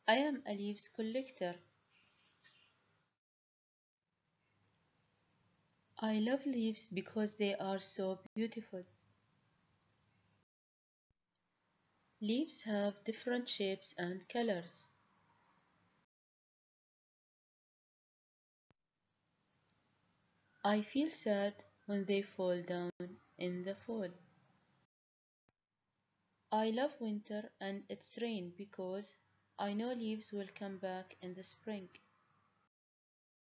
I am a leaves collector. I love leaves because they are so beautiful. Leaves have different shapes and colors. I feel sad when they fall down in the fall. I love winter and its rain because I know leaves will come back in the spring.